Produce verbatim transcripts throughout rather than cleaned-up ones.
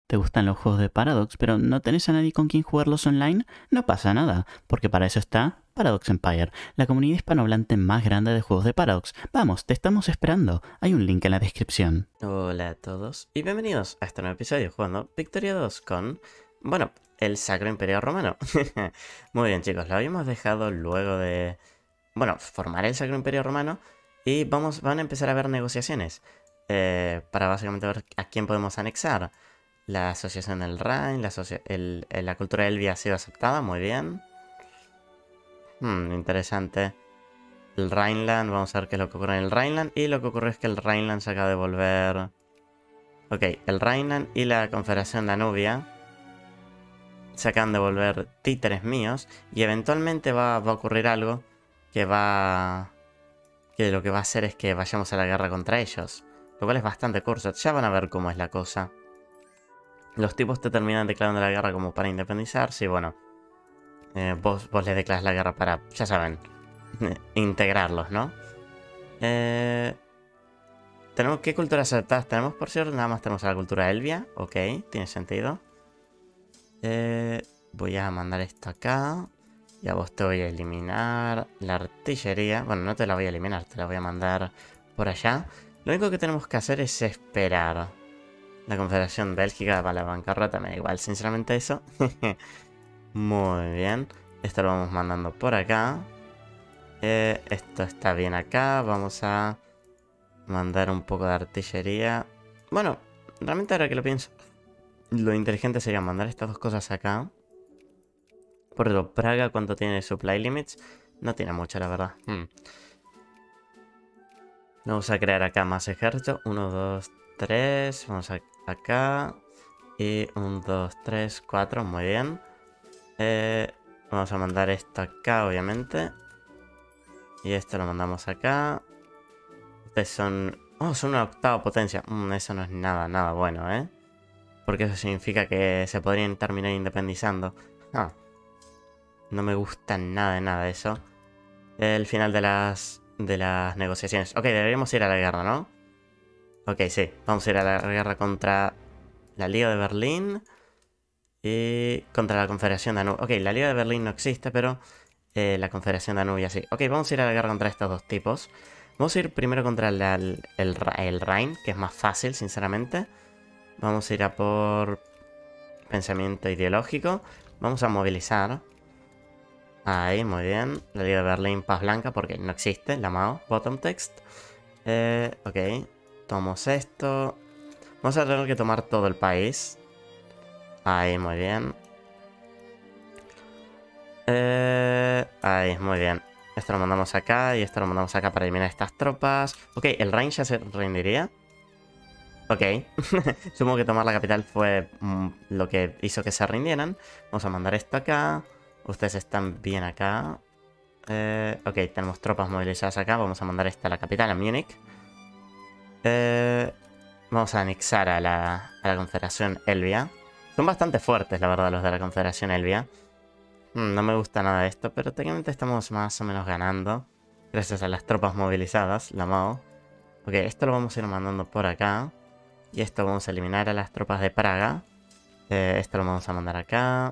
¿Te gustan los juegos de Paradox, pero no tenés a nadie con quien jugarlos online? No pasa nada, porque para eso está Paradox Empire, la comunidad hispanohablante más grande de juegos de Paradox. Vamos, te estamos esperando. Hay un link en la descripción. Hola a todos y bienvenidos a este nuevo episodio jugando Victoria dos con, bueno, el Sacro Imperio Romano. Muy bien, chicos, lo habíamos dejado luego de, bueno, formar el Sacro Imperio Romano y vamos, van a empezar a haber negociaciones eh, para básicamente ver a quién podemos anexar. La asociación del Rhin, la, asocia el, el, la cultura Elvia ha sido aceptada, muy bien. Hmm, interesante. El Rhineland, vamos a ver qué es lo que ocurre en el Rhineland. Y lo que ocurre es que el Rhineland se acaba de volver... Ok, el Rhineland y la Confederación Danubia se acaban de volver títeres míos. Y eventualmente va, va a ocurrir algo que va... Que lo que va a hacer es que vayamos a la guerra contra ellos. Lo cual es bastante curso. Ya van a ver cómo es la cosa. Los tipos te terminan declarando la guerra como para independizarse. Y bueno, eh, vos, vos les declaras la guerra para, ya saben, integrarlos, ¿no? Eh... ¿Tenemos qué culturas aceptadas tenemos, por cierto? Nada más tenemos a la cultura Elvia. Ok, tiene sentido. Eh, voy a mandar esto acá. Y a vos te voy a eliminar la artillería. Bueno, no te la voy a eliminar, te la voy a mandar por allá. Lo único que tenemos que hacer es esperar. La Confederación Bélgica va a la bancarrota, me da igual, sinceramente, eso. Muy bien. Esto lo vamos mandando por acá. Eh, esto está bien acá. Vamos a... mandar un poco de artillería. Bueno, realmente ahora que lo pienso, lo inteligente sería mandar estas dos cosas acá. Por ejemplo, Praga, ¿cuánto tiene de supply limits? No tiene mucho, la verdad. Hmm. Vamos a crear acá más ejército. uno, dos, tres. Vamos a acá. Y uno, dos, tres, cuatro. Muy bien. Eh, vamos a mandar esto acá, obviamente. Y esto lo mandamos acá. Ustedes son... Oh, son una octava potencia. Mm, eso no es nada, nada bueno, ¿eh? Porque eso significa que se podrían terminar independizando. Ah, no me gusta nada de nada eso. El final de las, de las negociaciones. Ok, deberíamos ir a la guerra, ¿no? Ok, sí. Vamos a ir a la guerra contra la Liga de Berlín. Y contra la Confederación Danubia. Ok, la Liga de Berlín no existe, pero eh, la Confederación Danubia sí. Ok, vamos a ir a la guerra contra estos dos tipos. Vamos a ir primero contra la, el, el, el Rhin, que es más fácil, sinceramente. Vamos a ir a por pensamiento ideológico. Vamos a movilizar. Ahí, muy bien. La Liga de Berlín, paz blanca, porque no existe. La Mao, bottom text. Eh, ok. Tomamos esto. Vamos a tener que tomar todo el país. Ahí, muy bien. Eh, ahí, muy bien. Esto lo mandamos acá y esto lo mandamos acá para eliminar estas tropas. Ok, el Rhin ya se rendiría. Ok, supongo que tomar la capital fue mm, lo que hizo que se rindieran. Vamos a mandar esto acá. Ustedes están bien acá. Eh, ok, tenemos tropas movilizadas acá. Vamos a mandar esta a la capital, a Múnich. Eh, vamos a anexar a la, a la Confederación Elvia. Son bastante fuertes, la verdad, los de la Confederación Elvia. Mm, no me gusta nada esto, pero técnicamente estamos más o menos ganando. Gracias a las tropas movilizadas, la Mao. Ok, esto lo vamos a ir mandando por acá. Y esto vamos a eliminar a las tropas de Praga. Eh, esto lo vamos a mandar acá.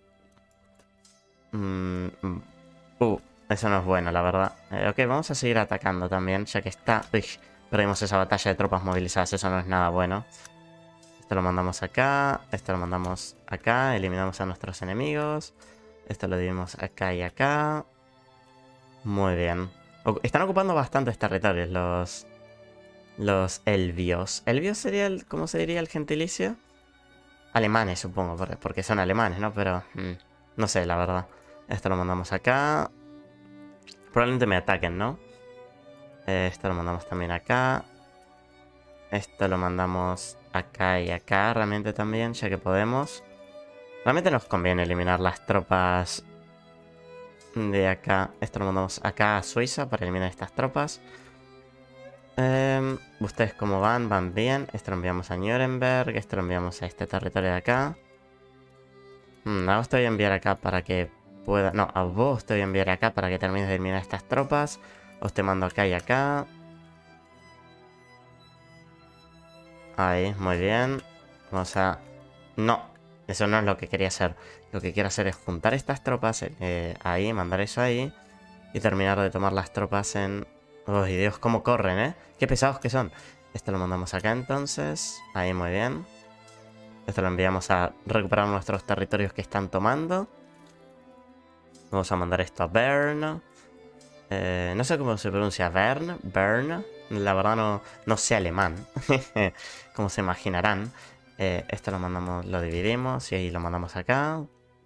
Mm, mm. Uh, eso no es bueno, la verdad. Eh, ok, vamos a seguir atacando también, ya que está... Uy, perdimos esa batalla de tropas movilizadas, eso no es nada bueno. Esto lo mandamos acá. Esto lo mandamos acá. Eliminamos a nuestros enemigos. Esto lo dividimos acá y acá. Muy bien. O están ocupando bastantes territorios los... Los elvios. ¿Elvios sería el... ¿Cómo se diría el gentilicio? Alemanes, supongo, porque son alemanes, ¿no? Pero... Mmm, no sé, la verdad. Esto lo mandamos acá. Probablemente me ataquen, ¿no? Eh, esto lo mandamos también acá. Esto lo mandamos acá y acá, realmente también, ya que podemos. Realmente nos conviene eliminar las tropas de acá. Esto lo mandamos acá a Suiza para eliminar estas tropas. Eh, Ustedes cómo van, van bien. Esto lo enviamos a Nuremberg. Esto lo enviamos a este territorio de acá. Hmm, a vos te voy a enviar acá para que pueda... No, a vos te voy a enviar acá para que termines de eliminar estas tropas. Os te mando acá y acá. Ahí, muy bien. Vamos a No, eso no es lo que quería hacer. Lo que quiero hacer es juntar estas tropas eh, ahí, mandar eso ahí. Y terminar de tomar las tropas en... ¡Uy, Dios, cómo corren, eh! ¡Qué pesados que son! Esto lo mandamos acá entonces. Ahí, muy bien. Esto lo enviamos a recuperar nuestros territorios que están tomando. Vamos a mandar esto a Bern. Eh, no sé cómo se pronuncia Bern. Bern. La verdad no, no sé alemán. Como se imaginarán. Eh, esto lo mandamos, lo dividimos y ahí lo mandamos acá.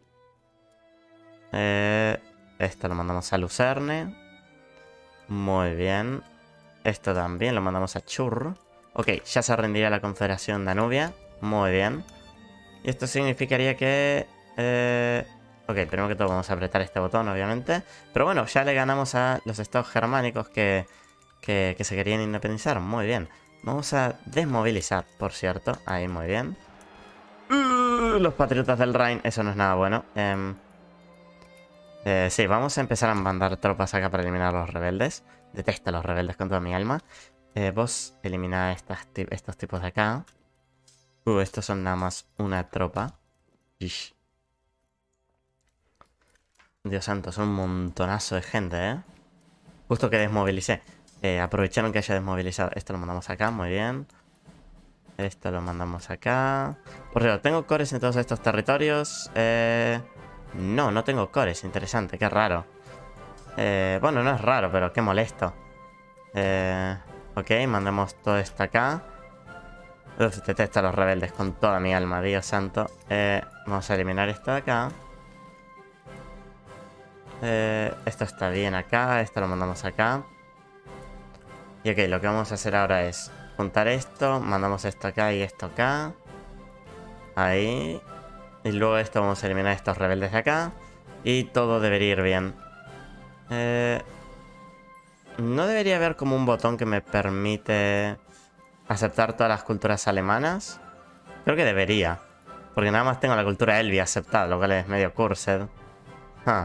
Eh, esto lo mandamos a Lucerne. Muy bien. Esto también lo mandamos a Chur. Ok, ya se rendiría la Confederación Danubia. Muy bien. Y esto significaría que... Eh... Ok, primero que todo vamos a apretar este botón, obviamente. Pero bueno, ya le ganamos a los estados germánicos que, que, que se querían independizar. Muy bien. Vamos a desmovilizar, por cierto. Ahí, muy bien. Uh, los patriotas del Rhin. Eso no es nada bueno. Eh, eh, sí, vamos a empezar a mandar tropas acá para eliminar a los rebeldes. Detesto a los rebeldes con toda mi alma. Eh, vos elimina estas, estos tipos de acá. Uh, estos son nada más una tropa. Ish. Dios santo, son un montonazo de gente, ¿eh? Justo que desmovilicé. Eh, aprovecharon que haya desmovilizado. Esto lo mandamos acá, muy bien. Esto lo mandamos acá. Por cierto, ¿tengo cores en todos estos territorios? Eh... No, no tengo cores. Interesante, qué raro. Eh, bueno, no es raro, pero qué molesto. Eh... Ok, mandamos todo esto acá. Uf, detesto a los rebeldes con toda mi alma, Dios santo. Eh, vamos a eliminar esto de acá. Eh, esto está bien acá, esto lo mandamos acá. Y ok, lo que vamos a hacer ahora es juntar esto, mandamos esto acá y esto acá. Ahí. Y luego esto vamos a eliminar estos rebeldes de acá. Y todo debería ir bien. Eh, no debería haber como un botón que me permite aceptar todas las culturas alemanas. Creo que debería. Porque nada más tengo la cultura Elbi aceptada, lo cual es medio cursed. Ah.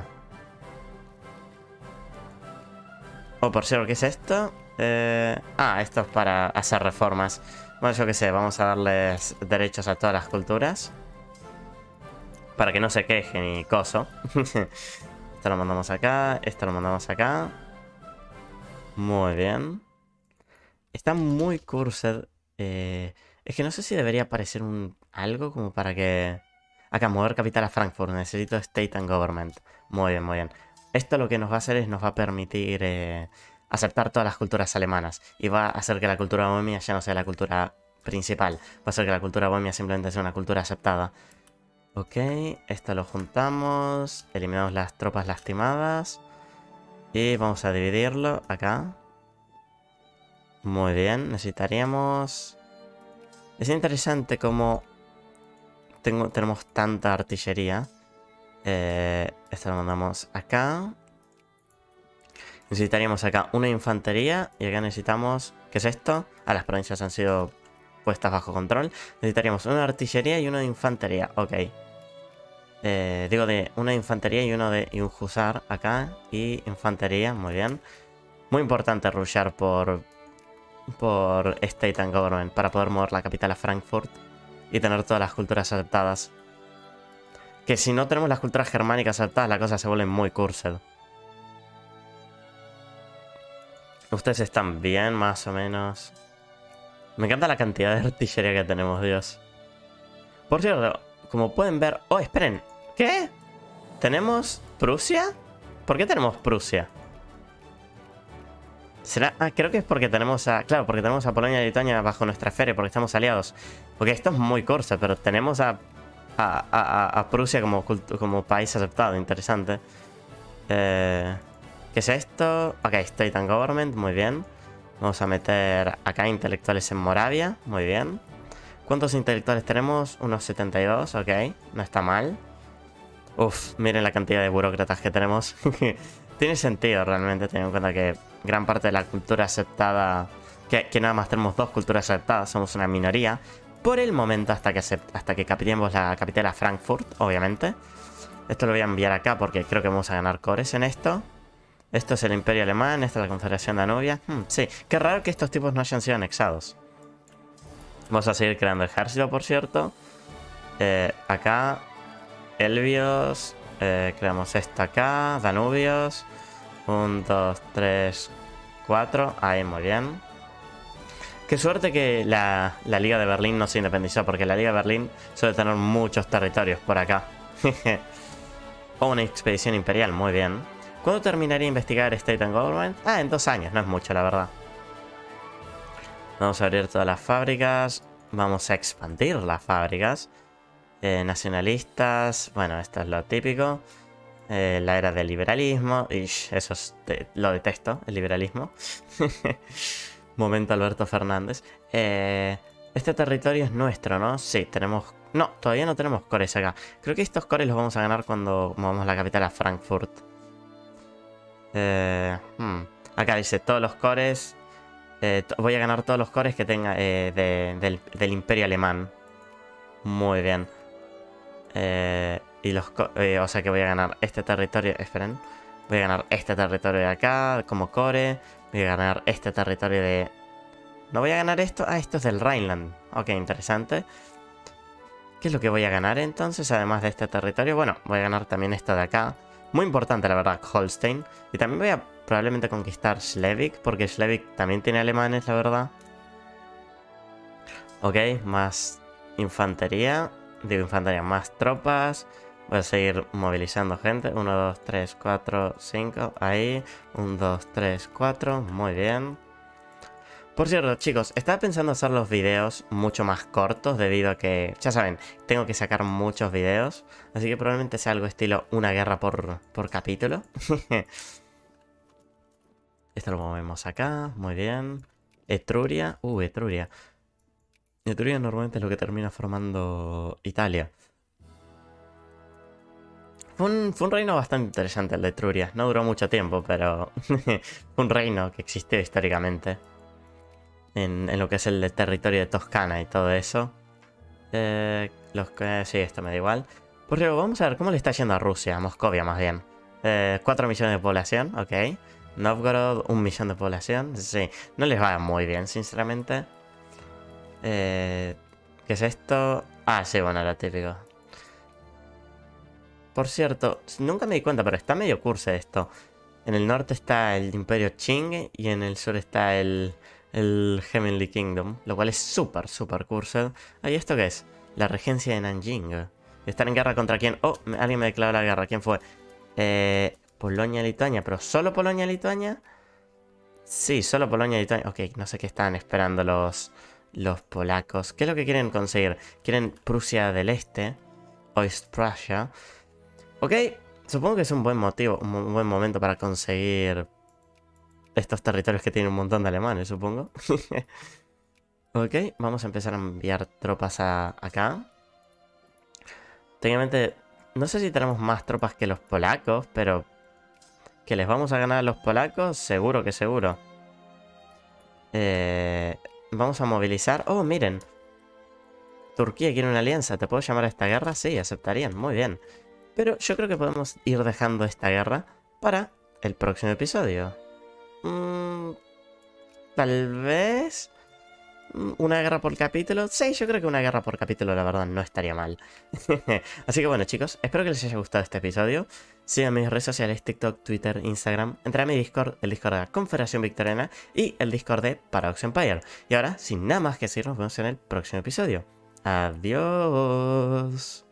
Oh, por cierto, ¿qué es esto? Eh... Ah, esto es para hacer reformas. Bueno, yo qué sé, vamos a darles derechos a todas las culturas. Para que no se quejen y coso. Esto lo mandamos acá, esto lo mandamos acá. Muy bien. Está muy cursed. Eh... Es que no sé si debería aparecer un algo como para que... Acá, mover capital a Frankfurt. Necesito State and Government. Muy bien, muy bien. Esto lo que nos va a hacer es nos va a permitir eh, aceptar todas las culturas alemanas. Y va a hacer que la cultura bohemia ya no sea la cultura principal. Va a hacer que la cultura bohemia simplemente sea una cultura aceptada. Ok, esto lo juntamos. Eliminamos las tropas lastimadas. Y vamos a dividirlo acá. Muy bien, necesitaríamos... Es interesante cómo tengo, tenemos tanta artillería. Eh, esto lo mandamos acá. Necesitaríamos acá una infantería. Y acá necesitamos... ¿Qué es esto? Ah, las provincias han sido puestas bajo control. Necesitaríamos una artillería y una de infantería. Ok. Eh, digo de una infantería y uno de y un husar acá. Y infantería, muy bien. Muy importante rushear por... Por State and Government. Para poder mover la capital a Frankfurt. Y tener todas las culturas aceptadas. Que si no tenemos las culturas germánicas aceptadas, la cosa se vuelve muy cursed. Ustedes están bien, más o menos. Me encanta la cantidad de artillería que tenemos, Dios. Por cierto, como pueden ver... Oh, esperen. ¿Qué? ¿Tenemos Prusia? ¿Por qué tenemos Prusia? ¿Será? Ah, creo que es porque tenemos a... Claro, porque tenemos a Polonia y Lituania bajo nuestra esfera, porque estamos aliados. Porque esto es muy cursed, pero tenemos a... A, a, a Prusia como, como país aceptado, interesante. Eh, ¿Qué es esto? Ok, State and Government, muy bien. Vamos a meter acá intelectuales en Moravia, muy bien. ¿Cuántos intelectuales tenemos? Unos setenta y dos, ok, no está mal. Uf, miren la cantidad de burócratas que tenemos. Tiene sentido realmente, teniendo en cuenta que gran parte de la cultura aceptada... Que, que nada más tenemos dos culturas aceptadas, somos una minoría. Por el momento, hasta que, hasta que capitemos la capital a Frankfurt, obviamente. Esto lo voy a enviar acá porque creo que vamos a ganar cores en esto. Esto es el Imperio Alemán, esta es la Confederación Danubia. Hmm, sí, qué raro que estos tipos no hayan sido anexados. Vamos a seguir creando ejército, por cierto. Eh, acá, Elbios. Eh, creamos esta acá, Danubios. Un, dos, tres, cuatro. Ahí, muy bien. Qué suerte que la, la Liga de Berlín no se independizó, porque la Liga de Berlín suele tener muchos territorios por acá. O una expedición imperial, muy bien. ¿Cuándo terminaría de investigar State and Government? Ah, en dos años, no es mucho, la verdad. Vamos a abrir todas las fábricas. Vamos a expandir las fábricas. Eh, nacionalistas, bueno, esto es lo típico. Eh, la era del liberalismo. Ish, eso es de, lo detesto, el liberalismo. Momento Alberto Fernández. Eh, este territorio es nuestro, ¿no? Sí, tenemos... No, todavía no tenemos cores acá. Creo que estos cores los vamos a ganar cuando movamos a la capital a Frankfurt. Eh, hmm. Acá dice todos los cores. Eh, voy a ganar todos los cores que tenga eh, de, del, del Imperio Alemán. Muy bien. Eh, y los eh, o sea que voy a ganar este territorio. Esperen. Voy a ganar este territorio de acá como core. Voy a ganar este territorio de... ¿No voy a ganar esto? Ah, esto es del Rhineland. Ok, interesante. ¿Qué es lo que voy a ganar entonces? Además de este territorio. Bueno, voy a ganar también esto de acá. Muy importante, la verdad, Holstein. Y también voy a probablemente conquistar Schleswig, porque Schleswig también tiene alemanes, la verdad. Ok, más infantería. Digo infantería, más tropas. Voy a seguir movilizando gente. uno, dos, tres, cuatro, cinco. Ahí. uno, dos, tres, cuatro. Muy bien. Por cierto, chicos, estaba pensando hacer los videos mucho más cortos debido a que, ya saben, tengo que sacar muchos videos. Así que probablemente sea algo estilo una guerra por, por capítulo. Esto lo movemos acá, muy bien. Etruria, uh, Etruria. Etruria normalmente es lo que termina formando Italia. Fue un, fue un reino bastante interesante el de Etruria. No duró mucho tiempo, pero fue un reino que existió históricamente. En, en lo que es el territorio de Toscana y todo eso. Eh, los que sí, esto me da igual. Por cierto, vamos a ver cómo le está yendo a Rusia, a Moscovia más bien. Eh, cuatro millones de población, ok. Novgorod, un millón de población. Sí, no les va muy bien, sinceramente. Eh, ¿Qué es esto? Ah, sí, bueno, lo típico. Por cierto, nunca me di cuenta, pero está medio curse esto. En el norte está el Imperio Qing y en el sur está el... el Heavenly Kingdom, lo cual es súper, súper cursed. Ah, ¿y esto qué es? La regencia de Nanjing. ¿Están en guerra contra quién? Oh, alguien me declaró la guerra. ¿Quién fue? Eh, Polonia-Lituania. ¿Pero solo Polonia-Lituania? Sí, solo Polonia-Lituania. Ok, no sé qué están esperando los, los polacos. ¿Qué es lo que quieren conseguir? ¿Quieren Prusia del Este? Ostprussia. Ok, supongo que es un buen motivo, un buen momento para conseguir... estos territorios que tienen un montón de alemanes, supongo. Ok, vamos a empezar a enviar tropas a, acá. Técnicamente, no sé si tenemos más tropas que los polacos, pero... ¿que les vamos a ganar a los polacos? Seguro que seguro. Eh, vamos a movilizar... Oh, miren. Turquía quiere una alianza. ¿Te puedo llamar a esta guerra? Sí, aceptarían. Muy bien. Pero yo creo que podemos ir dejando esta guerra para el próximo episodio. Mm, tal vez una guerra por capítulo. Sí, yo creo que una guerra por capítulo, la verdad, no estaría mal. Así que bueno, chicos, espero que les haya gustado este episodio. Sigan mis redes sociales, TikTok, Twitter, Instagram. Entré a mi Discord, el Discord de la Confederación Victoriana y el Discord de Paradox Empire. Y ahora, sin nada más que decir, nos vemos en el próximo episodio. Adiós.